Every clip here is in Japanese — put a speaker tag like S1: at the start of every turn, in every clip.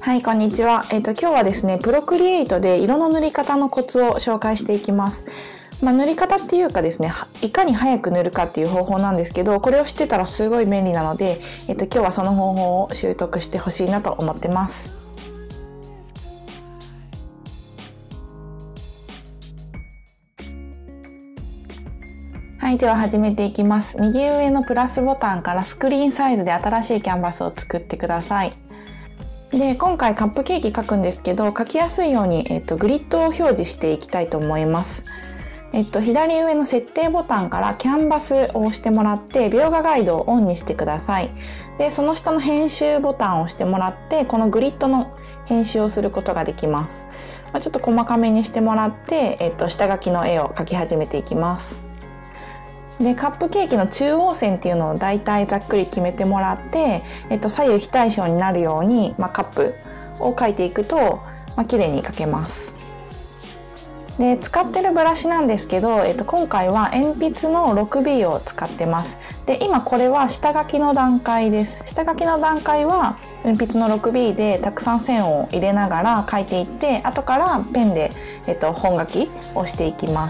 S1: はい、こんにちは。今日はですね、プロクリエイトで色の塗り方のコツを紹介していきます。塗り方っていうかですね、いかに早く塗るかっていう方法なんですけど、これを知ってたらすごい便利なので、今日はその方法を習得してほしいなと思ってます。はい、では始めていきます。右上のプラスボタンからスクリーンサイズで新しいキャンバスを作ってください。で、今回カップケーキ描くんですけど、描きやすいように、グリッドを表示していきたいと思います。左上の設定ボタンからキャンバスを押してもらって、描画ガイドをオンにしてください。で、その下の編集ボタンを押してもらって、このグリッドの編集をすることができます。ちょっと細かめにしてもらって、下書きの絵を描き始めていきます。で、カップケーキの中央線っていうのをだいたいざっくり決めてもらって、左右非対称になるように、カップを描いていくと、綺麗に描けます。で、使ってるブラシなんですけど、今回は鉛筆の 6B を使ってます。で、今これは下書きの段階です。下書きの段階は鉛筆の 6B でたくさん線を入れながら描いていって、後からペンで、本書きをしていきます。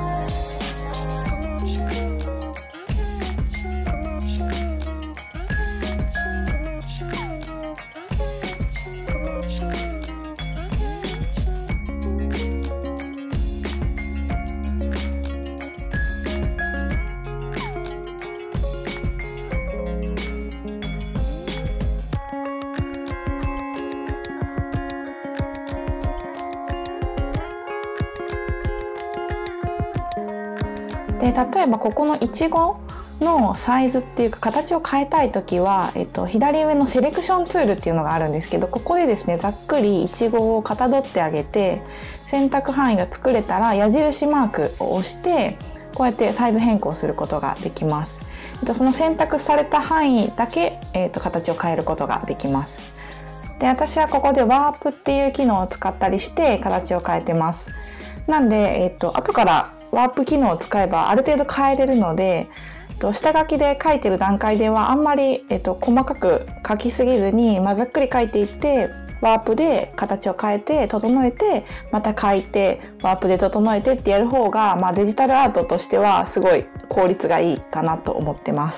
S1: で、例えばここのイチゴのサイズっていうか形を変えたいときは、左上のセレクションツールっていうのがあるんですけど、ここでですね、ざっくりイチゴをかたどってあげて、選択範囲が作れたら矢印マークを押して、こうやってサイズ変更することができます。その選択された範囲だけ、形を変えることができます。で、私はここでワープっていう機能を使ったりして形を変えてます。なんで、後からワープ機能を使えばある程度変えれるので、下書きで書いてる段階ではあんまり、細かく書きすぎずに、ざっくり書いていって、ワープで形を変えて整えて、また書いてワープで整えてってやる方が、デジタルアートとしてはすごい効率がいいかなと思ってます。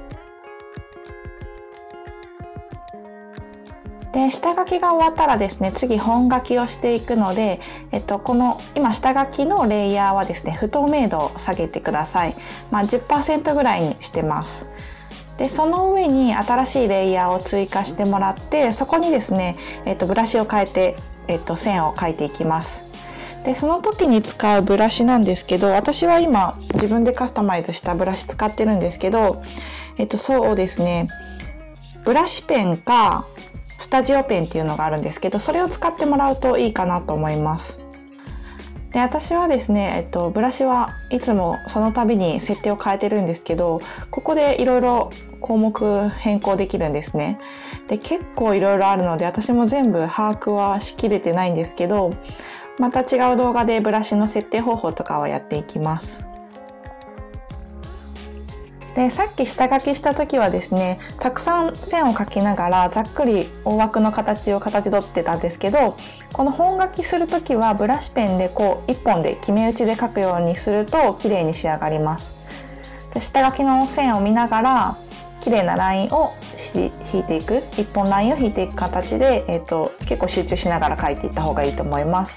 S1: で、下書きが終わったらですね、次本書きをしていくので、この今下書きのレイヤーはですね、不透明度を下げてください。10% ぐらいにしてます。で、その上に新しいレイヤーを追加してもらって、そこにですね、ブラシを変えて、線を描いていきます。で、その時に使うブラシなんですけど、私は今自分でカスタマイズしたブラシ使ってるんですけど、そうですね、ブラシペンかスタジオペンっていうのがあるんですけど、それを使ってもらうといいかなと思います。で、私はですね、ブラシはいつもその度に設定を変えてるんですけど、ここでいろいろ項目変更できるんですね。で、結構いろいろあるので、私も全部把握はしきれてないんですけど、また違う動画でブラシの設定方法とかはやっていきます。で、さっき下書きした時はですね、たくさん線を描きながらざっくり大枠の形を形取ってたんですけど、この本書きする時はブラシペンでこう一本で決め打ちで描くようにすると綺麗に仕上がります。で、下書きの線を見ながら綺麗なラインを引いていく、一本ラインを引いていく形で、結構集中しながら描いていった方がいいと思います。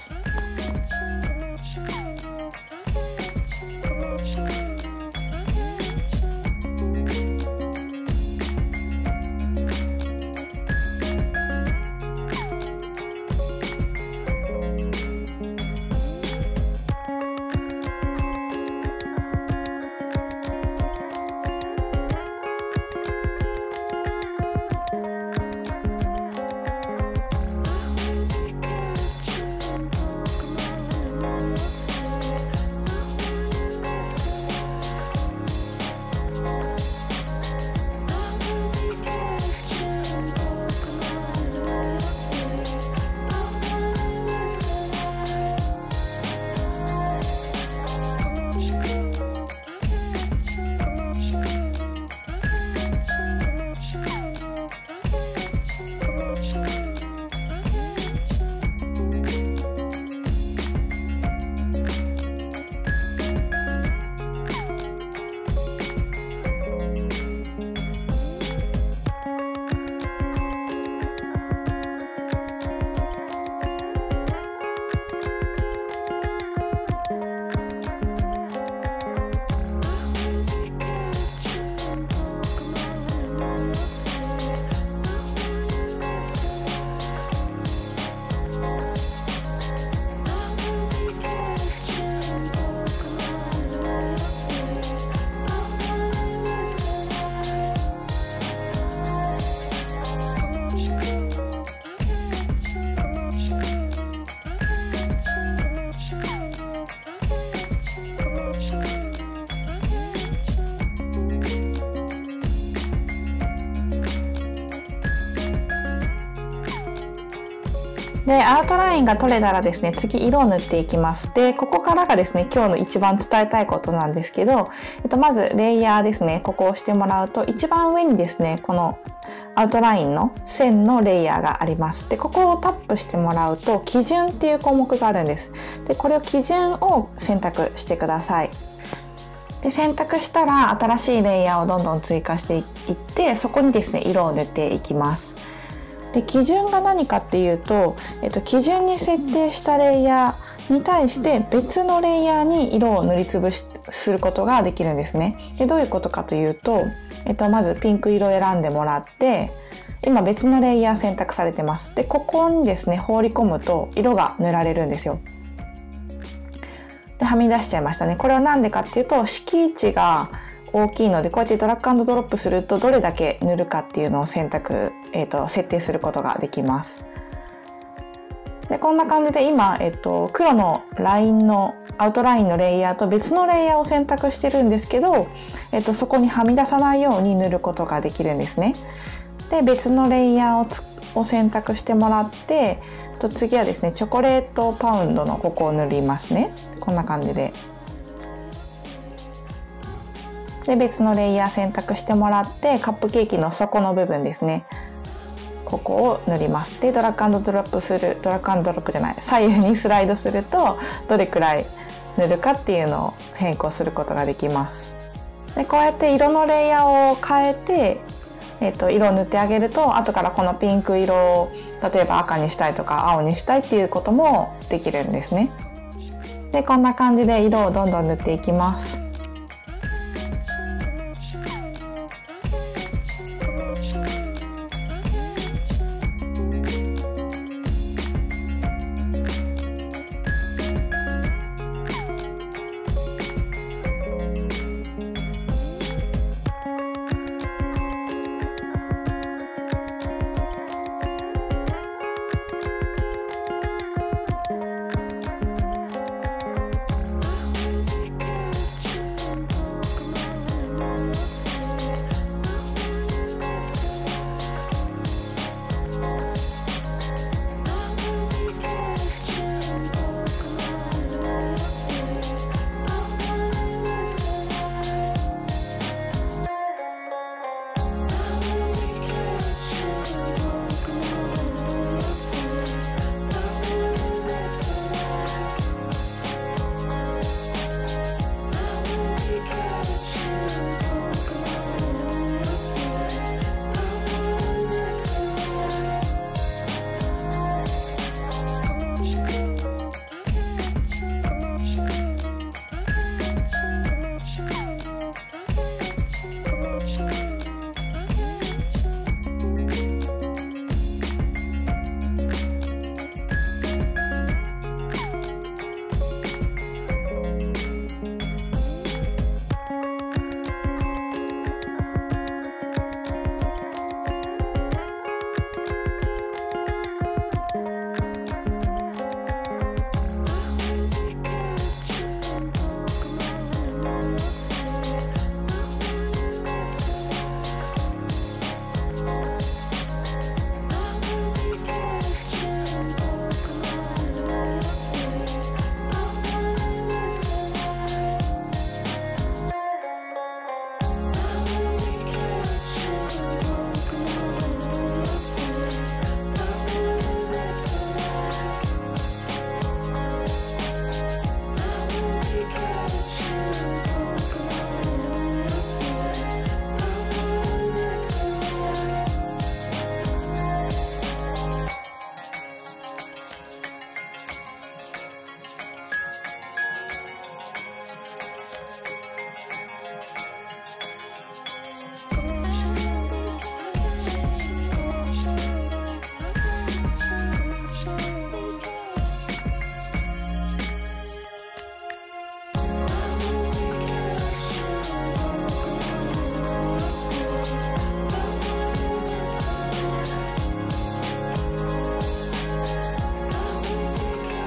S1: でアウトラインが取れたらですね、次色を塗っていきます。でここからがですね、今日の一番伝えたいことなんですけど、まずレイヤーですね、ここを押してもらうと一番上にですね、このアウトラインの線のレイヤーがあります。でここをタップしてもらうと基準っていう項目があるんです。でこれを基準を選択してください。で選択したら新しいレイヤーをどんどん追加していって、そこにですね色を塗っていきます。で基準が何かっていうと、基準に設定したレイヤーに対して別のレイヤーに色を塗りつぶすることができるんですね。でどういうことかというと、まずピンク色を選んでもらって、今別のレイヤー選択されてます。でここにですね放り込むと色が塗られるんですよ。ではみ出しちゃいましたね。これは何でかっていうと、敷地が大きいので、こうやってドラッグ&ドロップするとどれだけ塗るかっていうのを設定することができます。でこんな感じで今、黒のラインのアウトラインのレイヤーと別のレイヤーを選択してるんですけど、そこにはみ出さないように塗ることができるんですね。で別のレイヤーを選択してもらって、次はですねチョコレートパウンドのここを塗りますね。こんな感じで。で別のレイヤー選択してもらって、カップケーキの底の部分ですね、ここを塗ります。でドラッグ&ドロップじゃない、左右にスライドするとどれくらい塗るかっていうのを変更することができます。でこうやって色のレイヤーを変えて、色を塗ってあげると、後からこのピンク色を例えば赤にしたいとか青にしたいっていうこともできるんですね。でこんな感じで色をどんどん塗っていきます。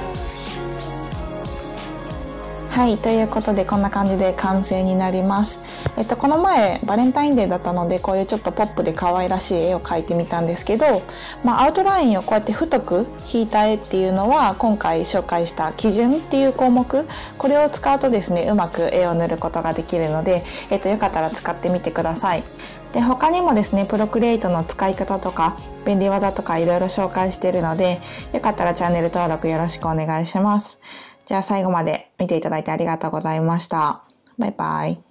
S1: はい、ということでこんな感じで完成になります。 この前バレンタインデーだったので、こういうちょっとポップで可愛らしい絵を描いてみたんですけど、アウトラインをこうやって太く引いた絵っていうのは、今回紹介した基準っていう項目、これを使うとですね、うまく絵を塗ることができるので、よかったら使ってみてください。で、他にもですね、プロクリエイトの使い方とか便利技とかいろいろ紹介しているので、よかったらチャンネル登録よろしくお願いします。じゃあ最後まで見ていただいてありがとうございました。バイバイ。